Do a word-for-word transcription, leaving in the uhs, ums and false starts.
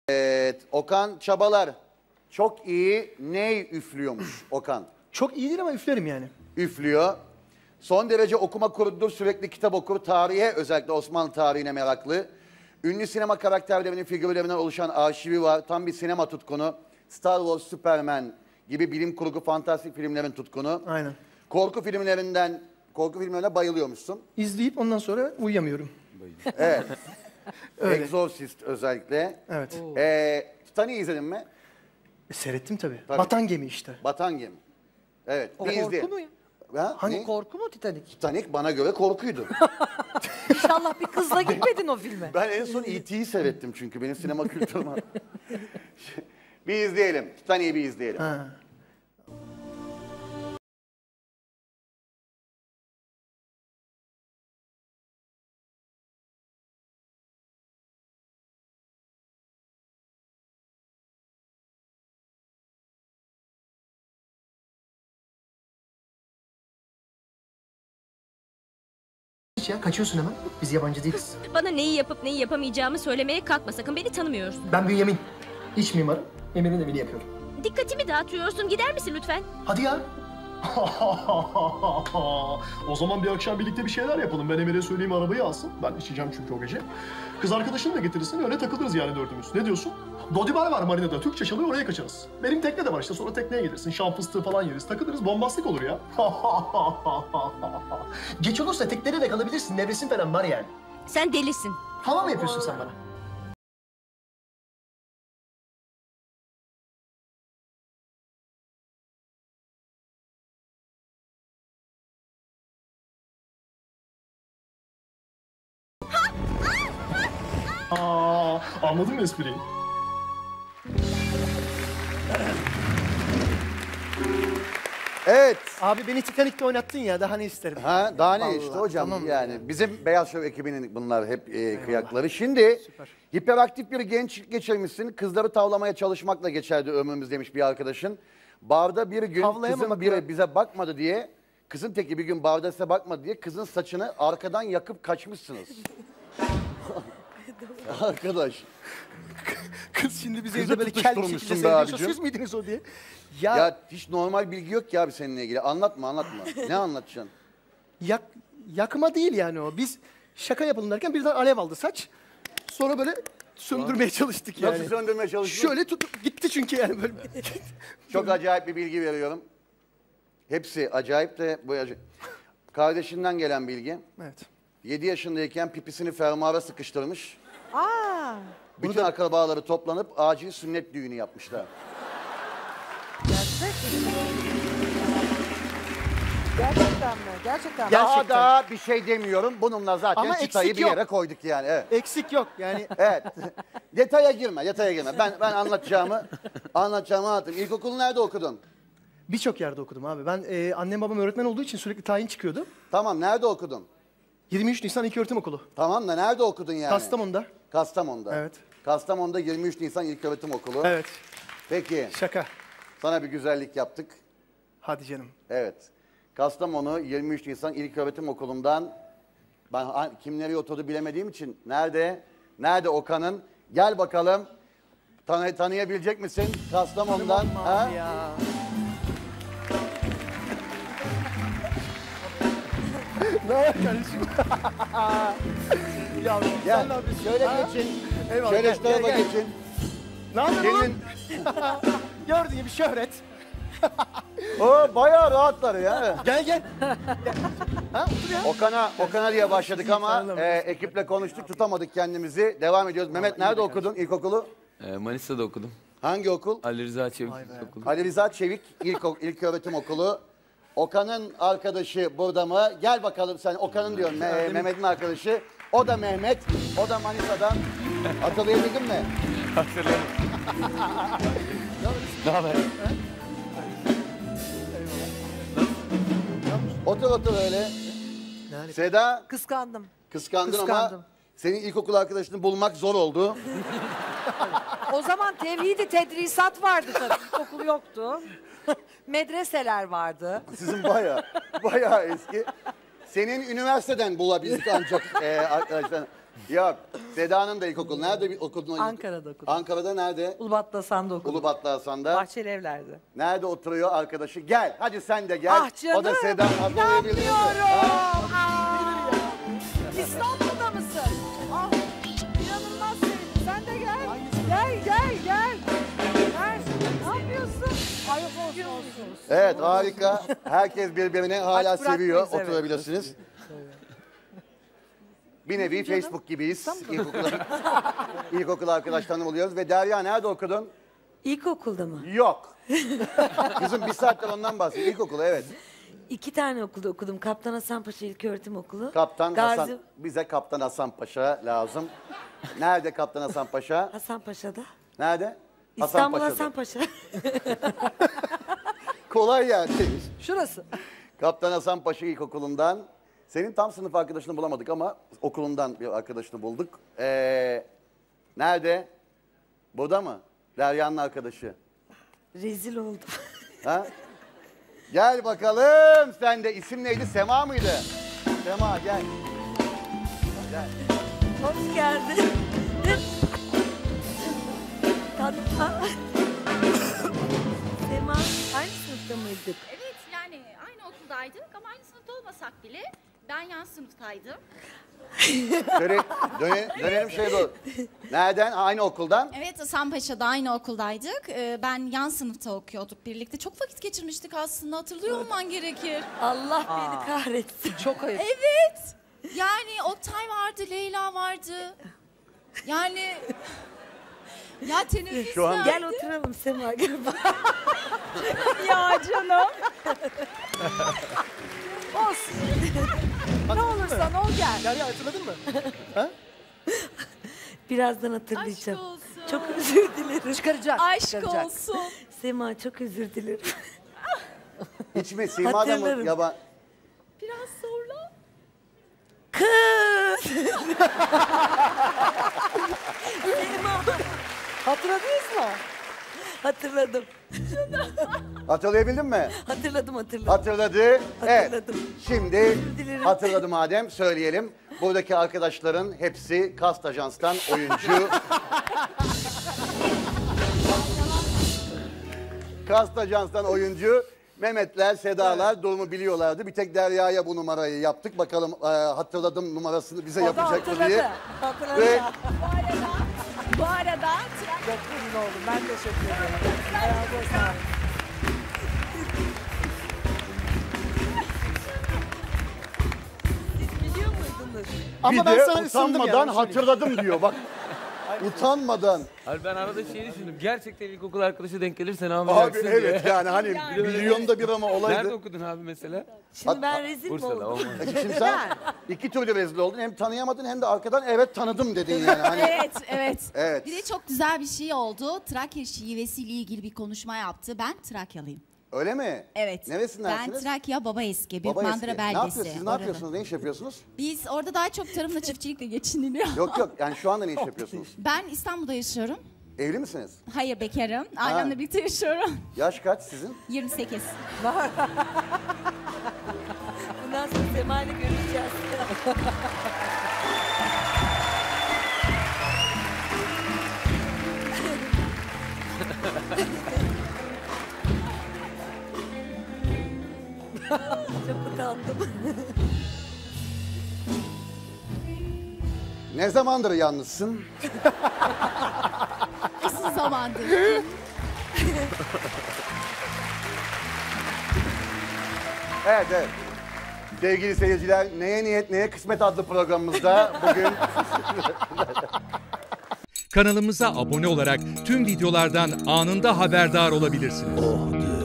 Evet, Okan Çabalar. Çok iyi ney üflüyormuş Okan? Çok iyi değil ama üflerim yani. Üflüyor. Son derece okuma kurudur, sürekli kitap okur, tarihe, özellikle Osmanlı tarihine meraklı. Ünlü sinema karakterlerinin figürlerinden oluşan arşivi var. Tam bir sinema tutkunu. Star Wars, Superman gibi bilim kurgu, fantastik filmlerin tutkunu. Aynen. Korku filmlerinden, korku filmlerine bayılıyormuşsun. İzleyip ondan sonra uyuyamıyorum. Evet. Öyle. Exorcist özellikle. Evet. Ee, Titanic'i izledin mi? E, seyrettim tabii. Tabii. Batan gemi işte. Batan Gemi. Evet. O bir korku izleyelim. mu ya? Ha? Hani Ne? Korku mu Titanic? Titanic bana göre korkuydu. İnşallah bir kızla gitmedin o filme. Ben en son E T'yi seyrettim çünkü benim sinema kültürüm var. Bir izleyelim. Titanic'i bir izleyelim. Ha. Ya kaçıyorsun hemen. Biz yabancı değiliz. Bana neyi yapıp neyi yapamayacağımı söylemeye kalkma sakın. Beni tanımıyorsun. Ben Bünyamin. İç mimarım. Emir'in evini yapıyorum. Dikkatimi dağıtıyorsun. Gider misin lütfen? Hadi ya. O zaman bir akşam birlikte bir şeyler yapalım. Ben Emir'e söyleyeyim arabayı alsın. Ben içeceğim çünkü o gece. Kız arkadaşını da getirirsin, öyle takılırız yani dördümüz. Ne diyorsun? Dodi bar var marinada, Türkçe çalıyor, oraya kaçarız. Benim tekne de var işte, sonra tekneye gelirsin. Şam fıstığı falan yeriz, takılırız, bombastik olur ya. Geç olursa teknede de kalabilirsin. Nevresim falan var yani. Sen delisin. Hava mı yapıyorsun sen bana? Aa, anladın mı espriyi? Evet. Abi beni Titanic'te oynattın ya, daha ne isterim? Ha, daha ne Vallahi, işte hocam tamam yani. ya. Bizim Beyaz Şov ekibinin bunlar hep e, kıyakları. Şimdi Süper. hiperaktif bir genç geçirmişsin. Kızları tavlamaya çalışmakla geçerdi ömrümüz demiş bir arkadaşın. Barda bir gün Tavlayamamak kızın biri mı? bize bakmadı diye, kızın teki bir gün barda size bakmadı diye kızın saçını arkadan yakıp kaçmışsınız. Arkadaş. Kız şimdi bize Kızı evde böyle kel bir tutuşturmuşsun şekilde be seyrediyorsa abicim. siz miydiniz o diye? Ya, Ya hiç normal bilgi yok ki abi seninle ilgili. Anlatma anlatma. Ne anlatacaksın? yak, yakma değil yani o. Biz şaka yapalım derken birden alev aldı saç. Sonra böyle söndürmeye çalıştık yani. Nasıl söndürmeye çalıştın? Şöyle tutup gitti çünkü yani böyle. Çok acayip bir bilgi veriyorum. Hepsi acayip de bu acayip. Kardeşinden gelen bilgi. Evet. yedi yaşındayken pipisini fermuara sıkıştırmış. Aa, Bütün akrabaları toplanıp acil sünnet düğünü yapmışlar. gerçek. Gerçekten mi? Gerçekten mi? Daha Gerçekten. da bir şey demiyorum. Bununla zaten Ama çıtayı eksik bir yok. yere koyduk yani. Evet. Eksik yok yani. Evet. Detaya girme, detaya girme. Ben ben anlatacağımı anlatacağımı anlatayım. İlkokulu nerede okudun? Birçok yerde okudum abi. Ben e, annem babam öğretmen olduğu için sürekli tayin çıkıyordu. Tamam, nerede okudun? yirmi üç Nisan İlköğretim Okulu. Tamam da nerede okudun yani? Kastamonu'da. Kastamonu'da. Evet. Kastamonu'da yirmi üç Nisan İlköğretim Okulu. Evet. Peki, Şaka. sana bir güzellik yaptık. Hadi canım. Evet. Kastamonu yirmi üç Nisan İlköğretim Okulu'ndan ben ha- kim nereye oturdu bilemediğim için nerede? Nerede Okan'ın? Gel bakalım. Tanı tanıyabilecek misin Kastamonu'dan? Ha? Ya. Ne var kardeşim? ya Gel. sen ne yapıyorsun? Şöyle Ha? geçin. Eyvallah, Şöyle gel, şu tarafa gel, gel. geçin. Ne yapıyorsun lan? Gelin. Gördüğün gibi şöhret. O bayağı rahatlar ya. Gel gel. Gel. Ha otur ya. Okan'a Okan'a diye başladık ama Tamam. e, ekiple konuştuk, tutamadık kendimizi. Devam ediyoruz. Mehmet nerede okudun ilkokulu? Ee, Manisa'da okudum. Hangi okul? Ali Rıza Çevik okulu. Ali Rıza Çevik İlk, İlköğretim Okulu. Okan'ın arkadaşı burada mı? Gel bakalım sen. Okan'ın diyorum. Me- Mehmet'in arkadaşı. O da Mehmet. O da Manisa'dan. Hatırlayabildin mi? Hatırlıyorum. Ne haber? Otur otur öyle. Yani, Seda Kıskandım. kıskandın ama Kıskandım. senin ilkokul arkadaşını bulmak zor oldu. O zaman tevhid-i tedrisat vardı tabii. Okul yoktu. Medreseler vardı. Sizin bayağı bayağı eski. Senin üniversiteden bulabildik ancak e, arkadaşlar. Yok. Seda'nın da ilkokul. Nerede bir okudun? Ankara'da okudum. Ankara'da nerede? Ulubatlı Hasan'da okudum. Ulubatlı Hasan'da. Bahçeli Evler'de. Nerede oturuyor arkadaşı? Gel. Hadi sen de gel. Ah canım. O da Seda'nın hatırlayabilir mi? İnanmıyorum. Aa, İstanbul'da mısın? Ah, inanılmaz sevindim. Sen de gel. Gel, gel, gel. Gel. Ne yapıyorsun? Ay olsun, olsun. Evet, harika. Herkes birbirini hala Aç bırakmayız, seviyor. evet. Oturabilirsiniz. Bir nevi Facebook gibiyiz. İlkokul, İlkokul arkadaşlarını buluyoruz. Ve Derya nerede okudun? İlkokulda mı? Yok. Kızım bir saattir ondan bahsediyor. İlkokul, evet. İki tane okulda okudum. Kaptan Hasan Paşa İlköğretim Okulu. Kaptan Gazi... Hasan, bize Kaptan Hasan Paşa lazım. Nerede Kaptan Hasan Paşa? Hasan Paşa'da. Nerede? İstanbul Paşa'da. Hasan Paşa. Kolay yani. Şurası. Kaptan Hasan Paşa İlkokulu'ndan. Senin tam sınıf arkadaşını bulamadık ama okulundan bir arkadaşını bulduk. Ee, nerede? Burada mı? Derya'nın arkadaşı. Rezil oldum. Ha? Gel bakalım. Sen de isim neydi? Sema mıydı? Sema gel. Gel. Hoş geldin. Tatlı. Sema, aynı sınıfta mıydık? Evet yani aynı okuldaydık ama aynı sınıfta olmasak bile ben yan sınıftaydım. Şöyle döne, dönelim şeye doğru. Nereden? Aynı okuldan. Evet Hasanpaşa'da aynı okuldaydık. Ee, ben yan sınıfta okuyorduk birlikte. Çok vakit geçirmiştik aslında hatırlıyor olman gerekir. Allah beni kahretsin. Çok ayıp. Evet. Yani Oktay vardı, Leyla vardı. Yani... Ya teneffüs Şu an- nerede? Gel oturalım Sema. Gel bak. Ya canım. Olsun. Ne olursan ol gel. Derya hatırladın mı? Birazdan Aşk hatırlayacağım. olsun. Çok özür dilerim. Çıkaracak. Aşk çıkaracak. olsun. Sema çok özür dilerim. Hiç mi? Sima da mı? Hatırlarım. Yaban... Biraz sonra. Kız! Sema. Hatırladınız mı? Hatırladım. Hatırlayabildin mi? Hatırladım hatırladım. Hatırladı. Evet. Hatırladım. Şimdi dilerim. hatırladı madem söyleyelim. Buradaki arkadaşların hepsi Kast Ajans'tan oyuncu. Kast Ajans'tan oyuncu. Mehmetler, Sedalar durumu biliyorlardı. Bir tek Derya'ya bu numarayı yaptık. Bakalım e, hatırladım numarasını bize O da yapacak mı hatırladı. diye. Hatırladı. Ve ya. Bu arada Çok memnun oldum. Ben teşekkür ederim. Ayağınıza sağlık. Siz biliyor muydunuz? Ama bir ben de sana ısındım utanmadan ya. hatırladım diyor. Bak utanmadan. Abi ben arada şey düşündüm. Gerçekten ilkokul arkadaşı denk gelirse ne Abi yapacaksın diye. evet yani hani milyonda bir ama Nerede olaydı. okudun abi mesela? Şimdi ben rezil mi Bursa'da oldum? olmaz. Şimdi sen iki türlü rezil oldun. Hem tanıyamadın hem de arkadan evet tanıdım dedin yani. Hani, evet, evet. evet. Bir de çok güzel bir şey oldu. Trakya şivesiyle ilgili bir konuşma yaptı. Ben Trakyalıyım. Öyle mi? Evet. Neresindensiniz? Ben Trakya Baba Eski, Baba Büyük eski. Mandıra Ne beldesi. yapıyorsunuz? Siz ne Orada. yapıyorsunuz? Ne iş yapıyorsunuz? Biz orada daha çok tarımla çiftçilikle geçiniliyor. Yok yok yani şu anda ne iş yapıyorsunuz? Ben İstanbul'da yaşıyorum. Evli misiniz? Hayır bekarım. Ailemle birlikte yaşıyorum. Yaş kaç sizin? yirmi sekiz. Bundan sonra Sema ile görüşeceğiz. Çok utandım. Ne zamandır yalnızsın? Uzun zamandır. Evet evet. Sevgili seyirciler, Neye Niyet Neye Kısmet adlı programımızda bugün... Kanalımıza abone olarak tüm videolardan anında haberdar olabilirsiniz.